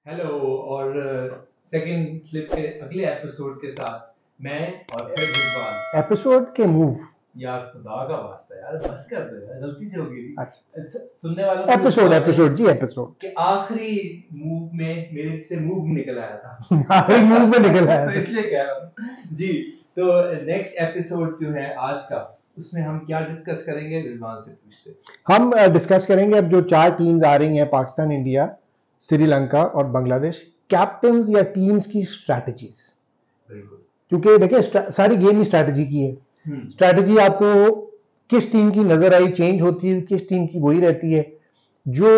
Hello. और second slip के अगले एपिसोड के साथ मैं और फिर रिजवान। एपिसोड के मूव यार खुदा का वास्ता यार, बस कर दो यार, गलती से हो गई थी। अच्छा सुनने वालों को एपिसोड पता है एपिसोड जी एपिसोड कि आखिरी मूव में मेरे से मूव निकल आया था। आखिरी मूव में निकल आया तो था। इसलिए कह रहा हूँ जी। तो नेक्स्ट एपिसोड जो है आज का, उसमें हम क्या डिस्कस करेंगे, रिजवान से पूछते। हम डिस्कस करेंगे अब जो 4 टीम्स आ रही हैं, पाकिस्तान, इंडिया, श्रीलंका और बांग्लादेश, कैप्टन्स या टीम्स की स्ट्रैटेजीज। बिल्कुल। क्योंकि देखिए सारी गेम ही स्ट्रैटेजी की है। स्ट्रैटेजी आपको किस टीम की नजर आई चेंज होती है, किस टीम की वही रहती है। जो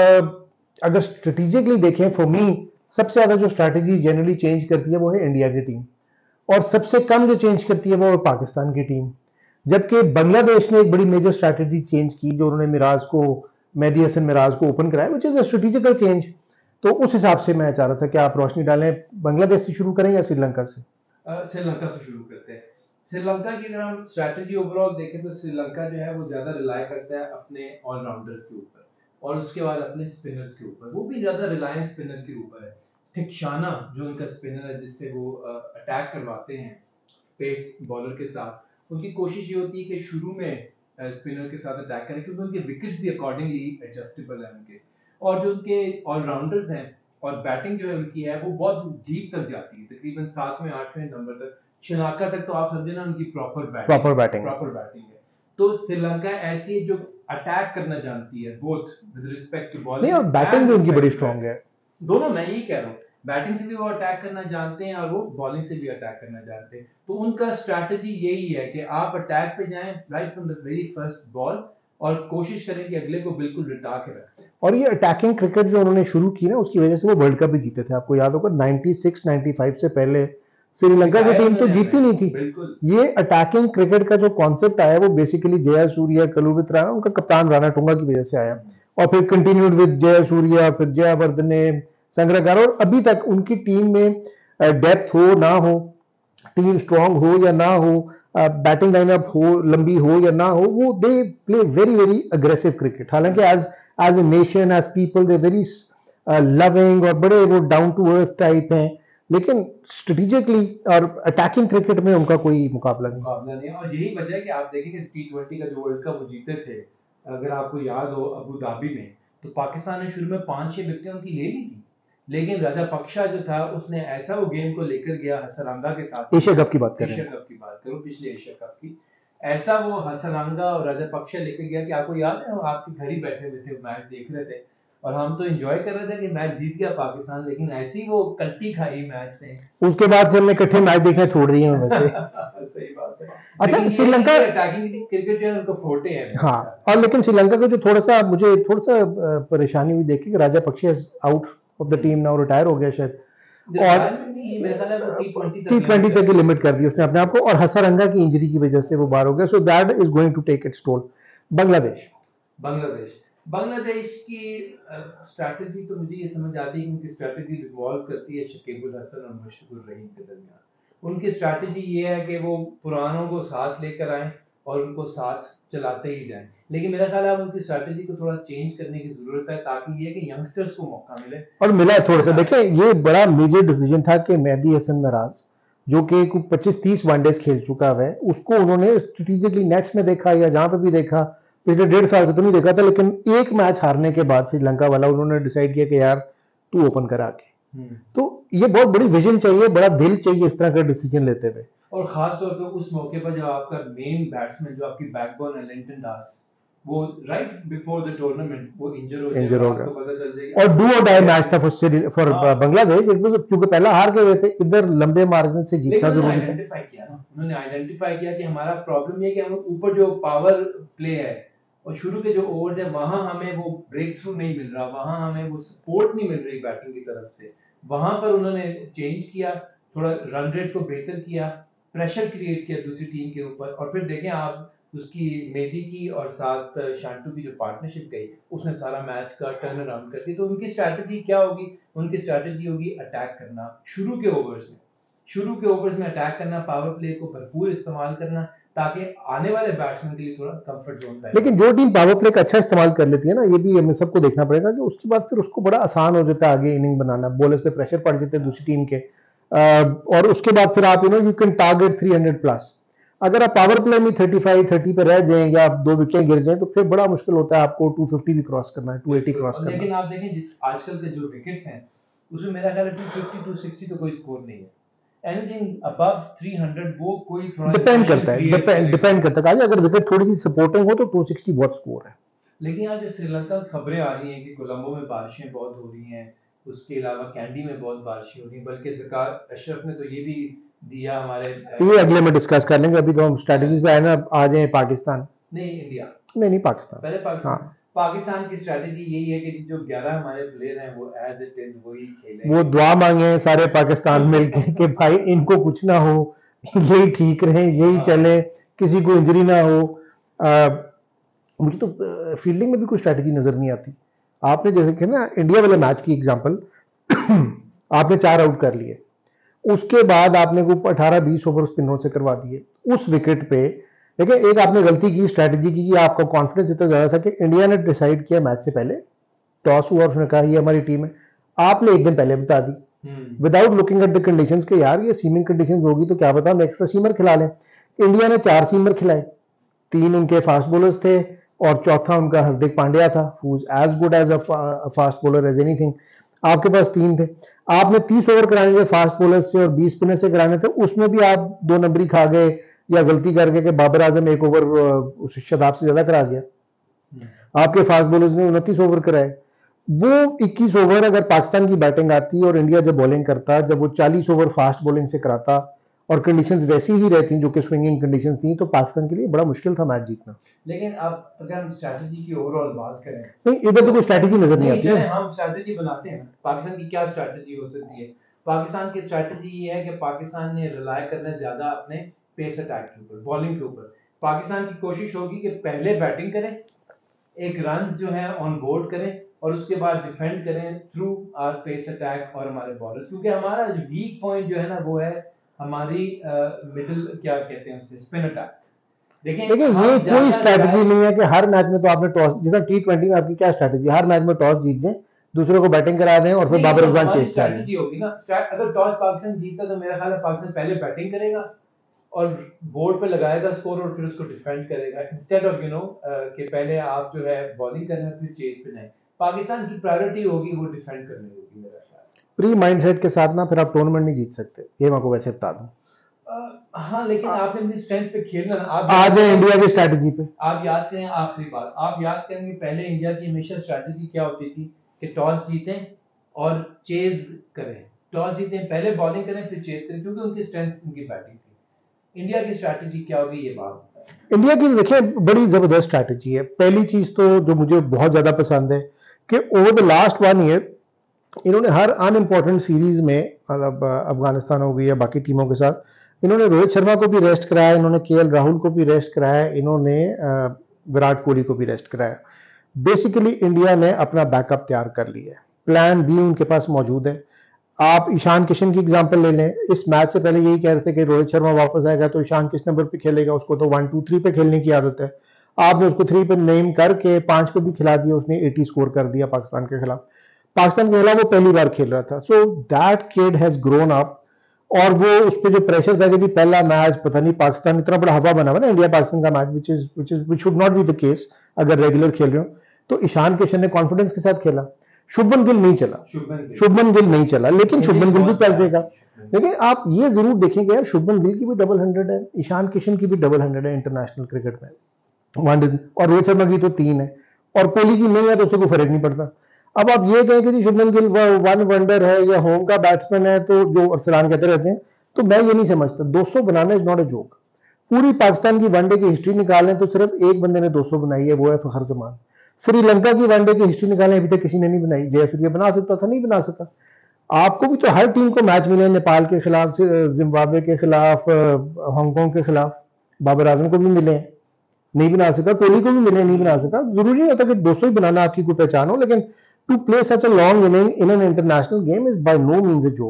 अगर स्ट्रेटेजिकली देखें, फॉर मी सबसे ज्यादा जो स्ट्रैटेजी जनरली चेंज करती है वो है इंडिया की टीम, और सबसे कम जो चेंज करती है वो है पाकिस्तान की टीम। जबकि बांग्लादेश ने एक बड़ी मेजर स्ट्रैटेजी चेंज की, जो उन्होंने मिराज को, मेहदी हसन मिराज को ओपन कराया, which is a strategical change. तो उस हिसाब से मैं चाह रहा था कि आप रोशनी डालें, बांग्लादेश से शुरू करें या श्रीलंका से। श्रीलंका से शुरू करते हैं। श्रीलंका की अगर हम स्ट्रैटेजी ओवरऑल देखें तो श्रीलंका जो है वो ज्यादा रिलाय करता है अपने ऑलराउंडर्स के ऊपर, और उसके बाद अपने स्पिनर्स के ऊपर। वो भी ज्यादा रिलायंस स्पिनर के ऊपर है। थिकशाना जो उनका स्पिनर है, जिससे वो अटैक करवाते हैं पेस बॉलर के साथ, उनकी कोशिश ये होती है कि शुरू में स्पिनर के साथ अटैक करें, क्योंकि उनके विकेट्स भी अकॉर्डिंगली एडजस्टेबल है उनके। और जो उनके ऑलराउंडर्स हैं, और बैटिंग जो है उनकी है वो बहुत डीप तक जाती है, तकरीबन 7वें 8वें नंबर तक, श्रीलंका तक। तो आप समझे ना, उनकी प्रॉपर बैटिंग है। तो श्रीलंका ऐसी है जो अटैक करना जानती है, बोथ विद रिस्पेक्ट टू नहीं, बॉलिंग और बैटिंग भी उनकी बड़ी स्ट्रांग है। दोनों। मैं यही कह रहा हूँ, बैटिंग से भी वो अटैक करना जानते हैं और वो बॉलिंग से भी अटैक करना जानते हैं। तो उनका स्ट्रैटेजी यही है कि आप अटैक पे जाएं right from the very first ball, और कोशिश करें कि अगले को बिल्कुल रिटा के रखें। और ये अटैकिंग क्रिकेट जो उन्होंने शुरू की ना, उसकी वजह से वो वर्ल्ड कप भी जीते थे। आपको याद होगा 96 95 से पहले श्रीलंका की टीम तो जीती नहीं थी। बिल्कुल। ये अटैकिंग क्रिकेट का जो कॉन्सेप्ट आया वो basically Jayasuriya, Kaluwitharana, उनका कप्तान राणा टूंगा की वजह से आया, और फिर कंटिन्यूड विद जया सूर्या, फिर जयावर्धने, संग्रहकार, और अभी तक उनकी टीम में डेप्थ हो ना हो, टीम स्ट्रांग हो या ना हो, बैटिंग लाइनअप हो लंबी हो या ना हो, वो they play very very aggressive cricket. हालांकि as a nation, as people, they very loving और बड़े वो डाउन टू अर्थ टाइप हैं, लेकिन स्ट्रेटेजिकली और अटैकिंग क्रिकेट में उनका कोई मुकाबला नहीं। और यही वजह है कि आप देखेंगे T20 का जो वर्ल्ड कप वो जीते थे, अगर आपको याद हो अबू धाबी में, तो पाकिस्तान ने शुरू में 5-6 विकेटें उनकी ले ली थी, लेकिन राजापक्षा जो था उसने ऐसा वो गेम को लेकर गया हसरंगा के साथ। एशिया कप की बात करें, एशिया कप की बात करो, पिछले एशिया कप की। ऐसा वो हसरंगा और राजापक्षा लेकर गया कि आपको याद है, हम आपके घर ही बैठे हुए थे, मैच देख रहे थे, और हम तो एंजॉय कर रहे थे कि मैच जीत गया पाकिस्तान, लेकिन ऐसी वो कल्टी खाई मैच ने। उसके बाद से हमने इकट्ठे मैच देखना छोड़ दिए हैं वैसे। सही बात है। अच्छा, श्रीलंका अटैकिंग क्रिकेट जो है उनको फोटे हैं। हाँ, और लेकिन श्रीलंका का जो थोड़ा सा मुझे थोड़ा सा परेशानी हुई देखी कि Rajapaksa out of the team now, retire हो गया शायद, और T20 तक ही लिमिट कर दी उसने अपने आप को, और हसरंगा की इंजरी की वजह से वो बाहर हो गया। So that is going to take its toll. Bangladesh की स्ट्रैटेजी तो मुझे ये समझ आती है कि उनकी स्ट्रैटेजी रिवॉल्व करती है शकीबुल हसन और मुशफिकुर रहीम के दरमियान। उनकी स्ट्रैटेजी ये है कि वो पुरानों को साथ लेकर आए और उनको साथ चलाते ही जाएं। लेकिन मेरा ख्याल है उनकी स्ट्रैटेजी को थोड़ा चेंज करने की जरूरत है, ताकि ये कि यंगस्टर्स को मौका मिले। और मिला थोड़ा सा। देखिए ये बड़ा मेजर डिसीजन था कि मेहदी हसन मिराज, जो कि 25-30 वनडेज खेल चुका है, उसको उन्होंने स्ट्रेटेजिकली नेट्स में देखा या जहां पे भी देखा, पिछले 1.5 साल से तो नहीं देखा था, लेकिन एक मैच हारने के बाद श्रीलंका वाला उन्होंने डिसाइड किया कि यार तू ओपन करा के। तो ये बहुत बड़ी विजन चाहिए, बड़ा दिल चाहिए इस तरह का डिसीजन लेते हुए। और खास तौर पर उस मौके पर जब आपका मेन बैट्समैन जो आपकी बैकबोन है लिंटन दास, वो राइट बिफोर द टूर्नामेंट वो इंजर हो गया, पता चल जाएगा। और डू और डाई मैच था फॉर बांग्लादेश, क्योंकि पहला हार गए हुए थे, इधर लंबे मार्जिन से जीतना जरूरी था। उन्होंने आइडेंटिफाई किया कि हमारा प्रॉब्लम ये कि हम ऊपर जो पावर प्ले है और शुरू के जो ओवर्स है वहां हमें वो ब्रेक थ्रू नहीं मिल रहा, वहां हमें वो सपोर्ट नहीं मिल रही बैटिंग की तरफ से। वहां पर उन्होंने चेंज किया, थोड़ा रन रेट को बेहतर किया, प्रेशर क्रिएट किया दूसरी टीम के ऊपर। और फिर देखें आप उसकी मेहदी की और साथ शांटू की जो पार्टनरशिप गई, उसने सारा मैच का टर्न अराउंड कर दिया। तो उनकी स्ट्रैटेजी क्या होगी? उनकी स्ट्रैटेजी होगी अटैक करना शुरू के ओवर्स में, अटैक करना, पावर प्ले को भरपूर इस्तेमाल करना, ताकि आने वाले बैट्समैन के लिए थोड़ा कंफर्ट जोन है। लेकिन जो टीम पावर प्ले का अच्छा इस्तेमाल कर लेती है ना, ये भी हमें सबको देखना पड़ेगा कि उसके बाद फिर उसको बड़ा आसान हो जाता है आगे इनिंग बनाना, बॉलर्स पे प्रेशर पड़ जाते हैं दूसरी टीम के, और उसके बाद फिर आप यू कैन टारगेट 300 प्लस। अगर आप पावर प्ले में 35-30 पे रह जाएं या आप 2 विकेट गिर जाएं तो फिर बड़ा मुश्किल होता है आपको 250 भी क्रॉस करना है, 280 क्रॉस करना है। लेकिन आप देखें जिस आजकल के जो विकेट्स हैं उसमें मेरा ख्याल है 250 260 तो कोई स्कोर नहीं है। एनीथिंग अबव 300 वो कोई थोड़ा डिपेंड करता है, डिपेंड करता है। अगर विकेट थोड़ी सी सपोर्टिंग हो तो 260 बहुत स्कोर है। लेकिन आज जो श्रीलंका खबरें आ रही हैं कि कोलंबो में बारिशें बहुत हो रही हैं, उसके अलावा कैंडी में बहुत बारिशें हो रही हैं, बल्कि ज़कार अशरफ ने तो ये भी दिया हमारे ये अगले में डिस्कस कर लेंगे, अभी तो हम स्ट्रेटजीज पे आए ना, आ जाए पाकिस्तान। नहीं इंडिया, नहीं पाकिस्तान, पहले पाकिस्तान। हाँ। पाकिस्तान की स्ट्रेटजी यही है कि जो 11 हमारे प्लेयर हैं वो एज इट इज वही खेलें। वो दुआ मांगे सारे पाकिस्तान मिलके कि भाई इनको कुछ ना हो, यही ठीक रहे, यही चले, किसी को इंजरी ना हो। मुझे तो फील्डिंग में भी कोई स्ट्रेटजी नजर नहीं आती। आपने जैसे कि ना इंडिया वाले मैच की एग्जांपल आपने 4 आउट कर लिए, उसके बाद आपने को 18-20 ओवर स्पिनरों से करवा दिए उस विकेट पे। देखिए एक आपने गलती की स्ट्रेटजी की कि आपका कॉन्फिडेंस इतना ज्यादा था कि इंडिया ने डिसाइड किया मैच से पहले, टॉस हुआ, उसने कहा ये हमारी टीम है, आपने एक दिन पहले बता दी without looking at the conditions के यार ये सीमिंग कंडीशंस होगी तो क्या पता हम एक्स्ट्रा सीमर खिला लें। इंडिया ने 4 सीमर खिलाए, 3 उनके फास्ट बॉलर्स थे और चौथा उनका हार्दिक पांड्या था, who is as good as a fast bowler as anything. आपके पास 3 थे, आपने 30 ओवर कराने थे फास्ट बॉलर से और 20 स्पिनर से कराने थे, उसमें भी आप 2 नंबरी खा गए या गलती करके कि बाबर आजम 1 ओवर उस शदाब से ज्यादा करा गया। आपके फास्ट बॉलर्स ने 29 ओवर कराए। वो 21 ओवर अगर पाकिस्तान की बैटिंग आती और इंडिया जब बॉलिंग करता, जब वो 40 ओवर फास्ट बॉलिंग से कराता और कंडीशंस वैसी ही रहती जो कि स्विंगिंग कंडीशंस थी, तो पाकिस्तान के लिए बड़ा मुश्किल था मैच जीतना। लेकिन अब अगर हम स्ट्रैटेजी की ओवरऑल बात करें, नहीं इधर तो कोई स्ट्रैटेजी नजर नहीं आती है। हम स्ट्रैटेजी बनाते हैं, पाकिस्तान की क्या स्ट्रैटेजी हो सकती है? पाकिस्तान की स्ट्रैटेजी ये है कि पाकिस्तान ने रिलाय करना ज्यादा अपने पेस अटैक के ऊपर, बॉलिंग के ऊपर। पाकिस्तान की कोशिश होगी कि पहले बैटिंग करें, एक रन जो है ऑन बोर्ड करें और उसके बाद डिफेंड करें थ्रू आवर पेस अटैक और हमारे बॉलर्स, क्योंकि हमारा वीक पॉइंट जो है ना वो है हमारी मिडिल, क्या कहते हैं उसे, स्पिन अटैक। देखिए ये कोई स्ट्रैटेजी नहीं है कि हर मैच में तो आपने टॉस, जैसा T20 में आपकी क्या स्ट्रैटेजी, हर मैच में टॉस जीत जाए, दूसरे को बैटिंग करा दें और फिर बाबर अजमान चेस करें। स्ट्रैटेजी होगी ना, अगर टॉस पाकिस्तान जीतता तो मेरा ख्याल है पाकिस्तान पहले बैटिंग करेगा और बोर्ड पे लगाएगा स्कोर और फिर उसको डिफेंड करेगा, इंस्टेड ऑफ कि पहले आप जो है बॉलिंग करें फिर चेस पे नहीं। पाकिस्तान की प्रायोरिटी होगी वो डिफेंड करनी होगी मेरा ख्याल। प्री माइंडसेट के साथ ना फिर आप टूर्नामेंट नहीं जीत सकते, ये मैं आपको वैसे बता दूं। हाँ लेकिन आपने अपनी स्ट्रेंथ पे खेलना ना। आप आ जाए इंडिया की स्ट्रैटेजी पे। आप याद करें आखिरी बात, आप याद करेंगे पहले इंडिया की हमेशा स्ट्रैटेजी क्या होती थी कि टॉस जीतें और चेज करें, टॉस जीतें पहले बॉलिंग करें फिर चेज करें, क्योंकि उनकी स्ट्रेंथ उनकी बैटिंग थी। इंडिया की स्ट्रैटेजी क्या होगी ये बात? इंडिया की देखिए बड़ी जबरदस्त स्ट्रैटेजी है। पहली चीज तो जो मुझे बहुत ज्यादा पसंद है कि ओवर द लास्ट 1 ईयर इन्होंने हर अनइम्पॉर्टेंट सीरीज में, मतलब अफगानिस्तान हो गई या बाकी टीमों के साथ, इन्होंने रोहित शर्मा को भी रेस्ट कराया, इन्होंने KL राहुल को भी रेस्ट कराया, इन्होंने विराट कोहली को भी रेस्ट कराया। बेसिकली इंडिया ने अपना बैकअप तैयार कर लिया है, प्लान बी उनके पास मौजूद है। आप ईशान किशन की एग्जांपल ले लें, इस मैच से पहले यही कह रहे थे कि रोहित शर्मा वापस आएगा तो ईशान किस नंबर पे खेलेगा, उसको तो 1 2 3 पे खेलने की आदत है। आपने उसको 3 पे नेम करके 5 पे भी खिला दिया, उसने 80 स्कोर कर दिया पाकिस्तान के खिलाफ। पाकिस्तान के खिलाफ वो पहली बार खेल रहा था। So that kid has grown up, और वो उस पर जो प्रेशर था कि पहला मैच पता नहीं पाकिस्तान इतना बड़ा हवा बना हुआ ना इंडिया पाकिस्तान का match, which should not be the case अगर रेगुलर खेल रहे हो। तो ईशान किशन ने कॉन्फिडेंस के साथ खेला, शुभमन गिल नहीं चला, शुभमन गिल नहीं चला, लेकिन शुभमन गिल भी चल देगा। लेकिन आप ये जरूर देखेंगे यार, शुभमन गिल की भी डबल 100 है, ईशान किशन की भी डबल 100 है इंटरनेशनल क्रिकेट में, और रोहित शर्मा की तो 3 है, और कोहली की नहीं है तो उससे कोई फर्क नहीं पड़ता। अब आप ये कहें कि शुभमन गिल 1 वंडर है या होम का बैट्समैन है, तो जो अरसलान कहते रहते हैं, तो मैं ये नहीं समझता। 200 बनाना इज नॉट अ जोक। पूरी पाकिस्तान की वनडे की हिस्ट्री निकालें तो सिर्फ एक बंदे ने 200 बनाई है, वो है फखर जमान। श्रीलंका की वनडे की हिस्ट्री निकालें, अभी तक किसी ने नहीं बनाई। जयसूर्या बना सकता था, नहीं बना सका। आपको भी तो हर टीम को मैच मिले, नेपाल के खिलाफ, जिम्बाब्वे के खिलाफ, हांगकांग के खिलाफ, बाबर आजम को भी मिले, नहीं बना सका, कोहली को भी मिले, नहीं बना सका। जरूरी नहीं होता कि 200 ही बनाना आपकी कोई पहचान हो, लेकिन to play such a long inning in an international game is by no means a joke.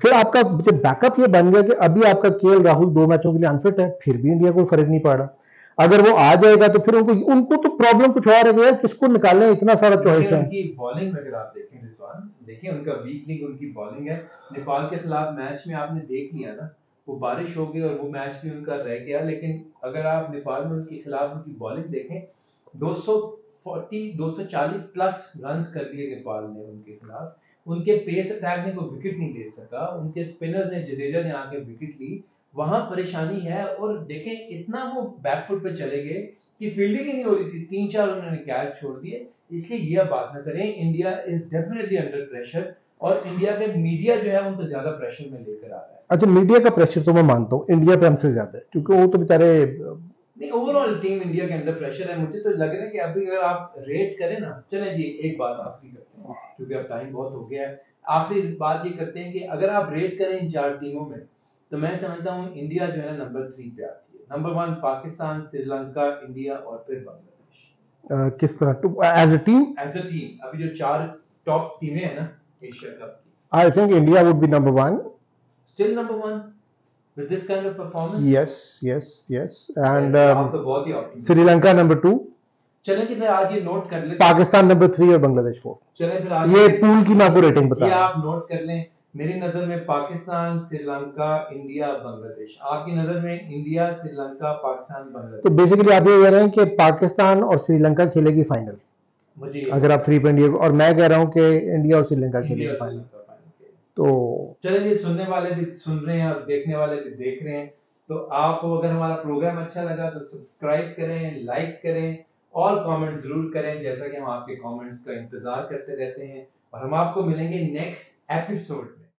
फिर आपका जब बैकअप ये बन गया कि अभी आपका केएल राहुल 2 मैचों के लिए अनफिट है, फिर भी इंडिया को फर्क नहीं पड़ रहा। अगर वो आ जाएगा तो फिर उनको उनको तो प्रॉब्लम कुछ और है कि यार किसको निकालना है, इतना सारा चॉइस है। उनकी बॉलिंग में अगर आप देखें रिजवान, देखिए उनका वीक लिंक उनकी बॉलिंग है। नेपाल के खिलाफ मैच में आपने देख लिया ना, वो बारिश हो गई और वो मैच भी उनका रह गया, लेकिन अगर आप नेपाल में उनके खिलाफ उनकी बॉलिंग देखें, 240 240 प्लस रन्स कर दिए नेपाल ने उनके खिलाफ। उनके पेस अटैक ने कोई विकेट नहीं ले सका, उनके स्पिनर ने जडेजा ने आके विकेट ली, वहां परेशानी है। और देखें इतना वो बैकफुट पे चले गए कि फील्डिंग ही नहीं हो रही थी, 3-4 उन्होंने कैच छोड़ दिए। इसलिए ये अब बात ना करें, India is definitely under pressure और इंडिया के मीडिया जो है उनको ज्यादा प्रेशर में लेकर आ रहा है। अच्छा, मीडिया का प्रेशर तो मैं मानता हूँ इंडिया पे हमसे ज्यादा है, क्योंकि वो तो बेचारे नहीं, ओवरऑल टीम इंडिया के अंडर प्रेशर है। मुझे तो लग रहा है कि अभी अगर आप रेट करें ना, चलें जी एक बात आखिरी करते हैं क्योंकि अब टाइम बहुत हो गया है। आखिरी बात ये करते हैं कि अगर आप रेट करें इन 4 टीमों में, तो मैं समझता हूँ इंडिया जो है नंबर 3 पे आती है। नंबर 1 पाकिस्तान, श्रीलंका, इंडिया और फिर बांग्लादेश। किस तरह as a team? As a team अभी जो 4 टॉप टीमें हैं ना एशिया कप की, I think India would be number 1, still number 1 with this kind of performance. yes and आप तो बहुत ही optimistic। श्रीलंका नंबर 2, चलें कि फिर आज ये नोट कर लें, पाकिस्तान नंबर 3 और बांग्लादेश 4। चलें फिर आज ये पूल की मैं आपको रेटिंग बता ये रहा हूं। आप नोट कर लें। मेरी नजर में पाकिस्तान, श्रीलंका, इंडिया, बांग्लादेश। आपकी नजर में इंडिया, श्रीलंका, पाकिस्तान, बांग्लादेश। तो बेसिकली आप ये कह रहे हैं कि पाकिस्तान और श्रीलंका खेलेगी फाइनल, मुझे अगर आप 3 पे इंडिया, और मैं कह रहा हूं कि इंडिया और श्रीलंका इंडिया खेलेगी और फाइनल। श्रीलंका फाइनल। तो चलिए जी, सुनने वाले भी सुन रहे हैं और देखने वाले भी देख रहे हैं। तो आपको अगर हमारा प्रोग्राम अच्छा लगा तो सब्सक्राइब करें, लाइक करें और कमेंट जरूर करें, जैसा कि हम आपके कमेंट्स का इंतजार करते रहते हैं। और हम आपको मिलेंगे नेक्स्ट एपिसोड।